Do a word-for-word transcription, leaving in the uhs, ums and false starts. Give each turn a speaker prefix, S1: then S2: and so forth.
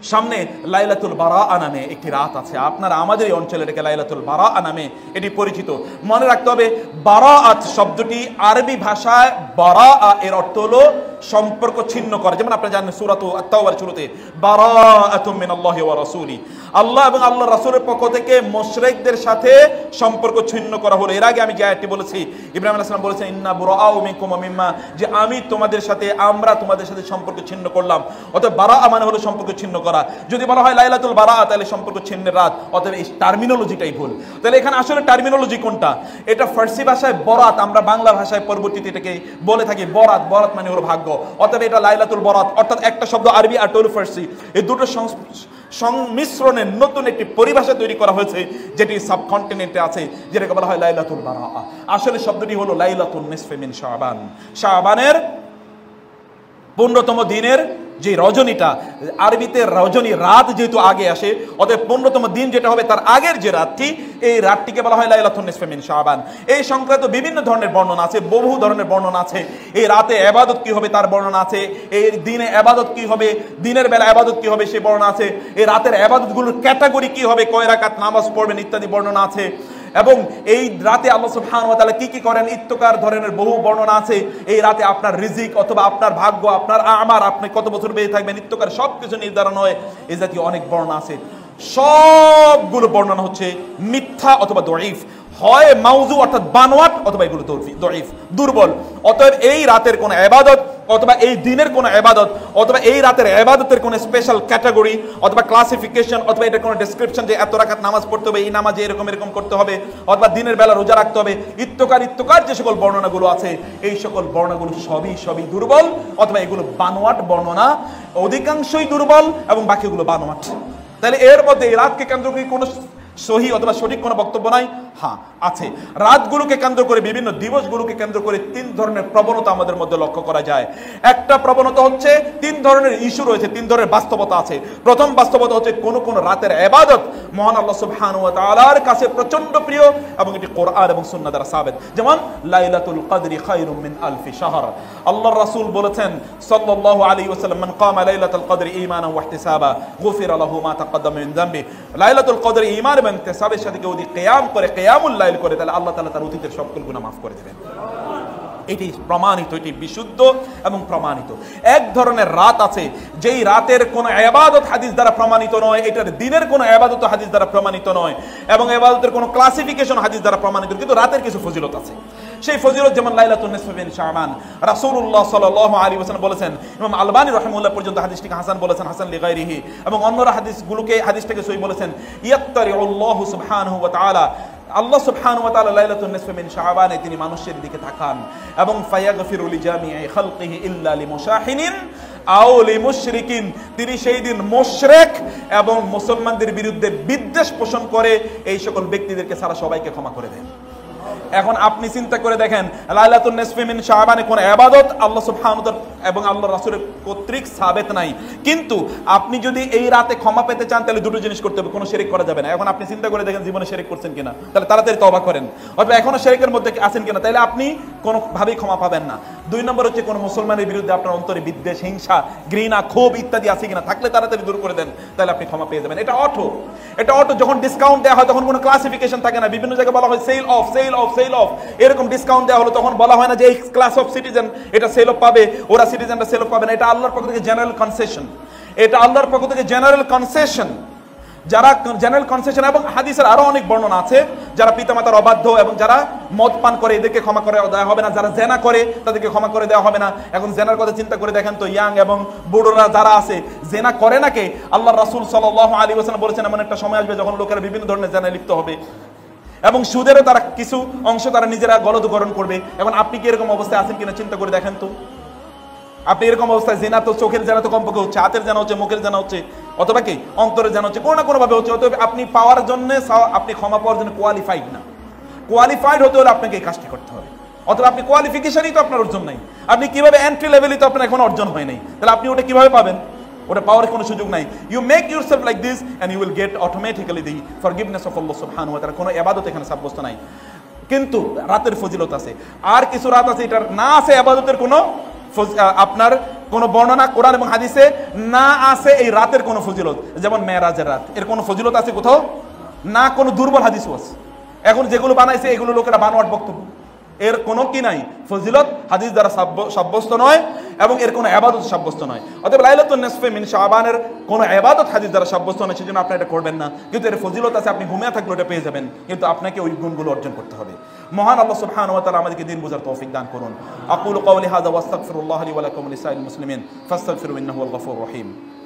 S1: সামনে লাইলাতুল বারাআ নামে একটি রাত আছে, আপনারা আমাদের এই অঞ্চলে এটাকে লাইলাতুল বারাআ নামে এটি পরিচিত। মনে রাখতে হবে বারাআত শব্দটি আরবি ভাষায় বারাআ এর অর্থ হলো সম্পর্ক ছিন্ন করা। যেমন আপনি জানেন সূরা আত-তাওবার শুরুতে বারাআতুম মিনাল্লাহি ওয়া রাসূলি, আল্লাহ এবং আল্লাহর রাসূলের পক্ষ থেকে মুশরিকদের সাথে সম্পর্ক ছিন্ন করা হলো। এর আগে আমি যে আয়াতটি বলেছি, ইব্রাহিম আলাইহিস সালাম বলেছেন ইন্না বুরাআউ মিনকুম ওয়া মিম্মা, যে আমি তোমাদের সাথে, আমরা তোমাদের সাথে সম্পর্ক ছিন্ন করলাম। অতএব বারাআ মানে হলো সম্পর্ক ছিন্ন করা। যদি বলা হয় লাইলাতুল বারাআ তাহলে সম্পর্ক ছিন্নের রাত, অতএব এই টার্মিনোলজিটাই ভুল। তাহলে এখানে আসলে টার্মিনোলজি কোনটা? এটা ফার্সি ভাষায় বরাত, আমরা বাংলা ভাষায় পরবর্তীতে এটাকে বলে থাকি বরাত। বরাত মানে হলো ভাগ্য, অতএব এটা লাইলাতুল বরাত, অর্থাৎ একটা শব্দ আরবি আর টুল ফার্সি, এই দুটো সংমিশ্রণে নতুন একটি পরিভাষা তৈরি করা হয়েছে যেটি সাবকন্টিনেন্টে আছে, যেটাকে বলা হয় লাইলাতুল বারাআ। আসলে শব্দটি হলো লাইলাতুন নিসফি মিন শাবান, শাবানের পনেরোতম দিনের যে রজনীটা, আরবিতে রজনী রাত যেহেতু আগে আসে, অতএব পনেরোতম দিন যেটা হবে তার আগের যে রাতটি, এই রাতটিকে বলা হয় লাইলাতুন নিসফি মিন শাবান। এই সংক্রান্ত বিভিন্ন ধরনের বর্ণনা আছে, বহু ধরনের বর্ণনা আছে। এই রাতে ইবাদত কি হবে তার বর্ণনা আছে, এই দিনে ইবাদত কি হবে, দিনের বেলা ইবাদত কি হবে সেই বর্ণনা আছে, এই রাতের ইবাদতগুলোর ক্যাটাগরি কি হবে, কয় রাকাত নামাজ পড়বেন ইত্যাদি বর্ণনা আছে। এবং এই রাতে আল্লাহ সুবহানাহু ওয়া তাআলা কি কি করেন ইত্তকার ধরনের বহু বর্ণনা আছে। এই রাতে আপনার রিজিক অথবা আপনার ভাগ্য, আপনার আমার, আপনি কত বছর বেঁচে থাকবেন ইত্তকার সবকিছু নির্ধারণ হয়। এই জাতীয় অনেক বর্ণনা আছে, সবগুলো বর্ণনা হচ্ছে মিথ্যা অথবা দঈফ, হয় মাউযু অর্থাৎ বানোয়াট, অথবা এগুলো দঈফ দুর্বল। অতএব এই রাতের কোন ইবাদত অথবা এই দিনের কোন ইবাদত অথবা এই রাতের ইবাদতের কোন স্পেশাল ক্যাটাগরি অথবা ক্লাসিফিকেশন অথবা এটা কোন ডেসক্রিপশন যে এত রাকাত নামাজ পড়তে হবে, এই নামাজে এরকম এরকম করতে হবে, অথবা দিনের বেলা রোজা রাখতে হবে, ইত্তকার ইত্তকার যে সকল বর্ণনাগুলো আছে, এই সকল বর্ণনাগুলো সবই সবই দুর্বল, অথবা এগুলো বানোয়াট বর্ণনা, অধিকাংশই দুর্বল এবং বাকিগুলো বানোয়াট। তাহলে এর মধ্যে এই রাতকে কেন্দ্র করে কোনো সহি অথবা সঠিক কোনো বক্তব্য নাই? হ্যাঁ আছে। রাতগুলোকে কেন্দ্র করে, বিভিন্ন দিবসগুলোকে কেন্দ্র করে তিন ধরনের প্রবণতা আমাদের মধ্যে লক্ষ্য করা যায়। একটা প্রবণতা হচ্ছে, তিন ধরনের ইস্যু রয়েছে, তিন ধরনের বাস্তবতা আছে। প্রথম বাস্তবতা হচ্ছে কোন কোন রাতের ইবাদত মহান আল্লাহ সুবহানাহু ওয়া তাআলার কাছে প্রচন্ড প্রিয় এবং এটি কোরআন এবং সুন্নাহ দ্বারা সাবিত। যেমন লাইলাতুল কদরি খায়রুম মিন আলফি শাহর, আল্লাহর রাসূল বলেছেন সাল্লাল্লাহু আলাইহি ওয়াসাল্লাম মান কামা লাইলাতুল কদরি ঈমানান ওয়া ইহতিসাবা গুফিরা লাহু মা তাকাদ্দামা মিন যামবি। লাইলাতুল কদরি ঈমান এবং ইহতিসাবের সাথে কেউ যদি কিয়াম করে, কিয়ামুল লাইল করে, তাহলে আল্লাহ তাআলা তার অতীতের সকল গুনাহ মাফ করে দেবেন। এটি প্রমাণিত, এটি বিশুদ্ধ এবং প্রমাণিত। এক ধরনের রাত আছে যেই রাতের কোন ইবাদত হাদিস দ্বারা প্রমাণিত নয়, এটার দিনের কোন ইবাদত হাদিস দ্বারা প্রমাণিত নয়, এবং ইবাদতের কোন ক্লাসিফিকেশন হাদিস দ্বারা প্রমাণিত, কিন্তু রাতের কিছু ফজিলত আছে। সেই ফজিলত যেমন লাইলাতুন নিসফি মিন শাবান, রাসূলুল্লাহ সাল্লাল্লাহু আলাইহি ওয়াসাল্লাম বলেছেন, ইমাম আলবানী রাহিমাহুল্লাহ পর্যন্ত হাদিসটিকে হাসান বলেছেন, হাসান লিগাইরিহি, এবং অন্যরা হাদিসগুলোকে হাদিসটাকে সহিহ বলেছেন। ইয়াত্তারিউল্লাহু সুবহানাহু ওয়া তাআলা, আল্লাহ সুবহানাহু ওয়া তাআলা লাইলাতুন নিসফি মিন শাবানে তিনি মানুষের দিকে তাকান এবং ফায়াগফিরু লিজামিই খালকিহি ইল্লা লিমুশাহিনিন আও লিমুশরিকিন, তিনি সেই দিন মুশরিক এবং মুসলমানদের বিরুদ্ধে বিদ্বেষ পোষণ করে এই সকল ব্যক্তিদেরকে ছাড়া সবাইকে ক্ষমা করে দেন। এখন আপনি চিন্তা করে দেখেন, লাইলাতুন নিসফি মিন শাবানে কোন ইবাদত আল্লাহ সুবহানাহু ওয়া তাআলা এবং আল্লাহর রাসূলের কর্তৃক সাবিত নাই, কিন্তু আপনি যদি এই রাতে ক্ষমা পেতে চান তাহলে দুটো জিনিস করতে হবে, কোনো শিরক করা যাবে না। এখন আপনি চিন্তা করে দেখেন জীবনে শিরক করছেন কিনা, তাহলে তাড়াতাড়ি তওবা করেন, অথবা এখনো শিরকের মধ্যে আছেন কিনা, তাহলে আপনি কোনো ভাবেই ক্ষমা পাবেন না। দুই নম্বর হচ্ছে কোন মুসলমানের বিরুদ্ধে আপনার অন্তরে বিদ্বেষ, হিংসা, ঘৃণা, ক্ষোভ ইত্যাদি আছে কিনা, থাকলে তাড়াতাড়ি দূর করে দেন, তাহলে আপনি ক্ষমা পেয়ে যাবেন। এটা অটো, এটা অটো। যখন ডিসকাউন্ট দেওয়া হয় তখন কোনো ক্লাসিফিকেশন থাকে না, বিভিন্ন জায়গায় বলা হয় sale off, sale off, sale off, এরকম ডিসকাউন্ট দেওয়া হলো, তখন বলা হয় না যে এই ক্লাস অফ সিটিজেন এটা সেল অফ পাবে, ওরা সিটিজেনটা সেল অফ পাবে না। এটা আল্লাহর পক্ষ থেকে জেনারেল কনসেশন, এটা আল্লাহর পক্ষ থেকে জেনারেল কনসেশন, যারা জেনারেল কনসেশন। এবং হাদিসের আরো অনেক বর্ণনা আছে, যারা পিতামাতার অবাধ্য এবং যারা মদ পান করে এদেরকে ক্ষমা করে দেওয়া হবে না, যারা জেনা করে তাদেরকে ক্ষমা করে দেওয়া হবে না। এখন জেনার কথা চিন্তা করে দেখেন তো, ইয়াং এবং বুড়োরা যারা আছে জেনা করে নাকি, আল্লাহর রাসূল সাল্লাল্লাহু আলাইহি ওয়াসাল্লাম বলেছেন এমন একটা সময় আসবে যখন লোকেরা বিভিন্ন ধরনের জেনায় লিপ্ত হবে এবং সুদেরও তারা কিছু অংশ তারা নিজেরা গলদকরণ করবে। এখন আপনি কি এরকম অবস্থায় আছেন কিনা চিন্তা করে দেখেন তো। আপনি এরকম অবস্থায়, জেনা তো চোখের জেনা তো কমপক্ষে হচ্ছে, হাতের জানা হচ্ছে, মুখের জানা হচ্ছে, অথবা কি অন্তরের জানা হচ্ছে, কোনো না কোনো ভাবে হচ্ছে। অতএব আপনি পাওয়ার জন্য, আপনি ক্ষমা পাওয়ার জন্য কোয়ালিফাইড না। কোয়ালিফাইড হতে হলে আপনাকে এই কাজটি করতে হবে, অথবা আপনি কোয়ালিফিকেশনই তো আপনার অর্জন নাই। আপনি কিভাবে এন্ট্রি লেভেলই তো আপনার এখন অর্জন হয় নাই, তাহলে আপনি ওটা কিভাবে পাবেন? ওটা পাওয়ার কোনো সুযোগ নাই। You make yourself like this and you will get automatically the forgiveness of Allah সুবহানাহু ওয়া তাআলা। কোনো ইবাদত এখানে সাব্যস্ত নাই, কিন্তু রাতের ফজিলত আছে। আর কিছু রাত আছে এটার না আছে ইবাদতের কোনো আপনার কোনো বর্ণনা কোরআন এবং হাদিসে না আছে এই রাতের কোনো ফজিলত, যেমন মেরাজের রাত, এর কোনো ফজিলত আছে কোথাও না, কোনো দুর্বল হাদিসও আছে। এখন যেগুলো বানাইছে এগুলো লোকেরা বানোয়াট বক্তব্য, এর কোনো কি নাই, ফজিলত হাদিস দ্বারা সাব্যস্ত নয় এবং এর কোনো ইবাদত সাব্যস্ত নয়। অতএব লাইলাতুন নিসফে মিন শাবানের কোনো ইবাদত হাদিস দ্বারা সাব্যস্ত নয়, সেজন্য আপনি এটা করবেন না। কিন্তু এর ফজিলত আছে, আপনি ঘুমিয়ে থাকলে এটা পেয়ে যাবেন, কিন্তু আপনাকে ওই গুণগুলো অর্জন করতে হবে। মহান আল্লাহ সুবহানাহু ওয়া তাআলা আমাদেরকে দিন বুঝার তৌফিক দান করুন। আকুলু কাওলি হাযা ওয়াস্তাগফিরুল্লাহ লি ওয়া লাকুম ওয়া লিসাইরিল মুসলিমিন ফাস্তাগফিরু ইন্নাহু ওয়াল গফুরুর রহিম।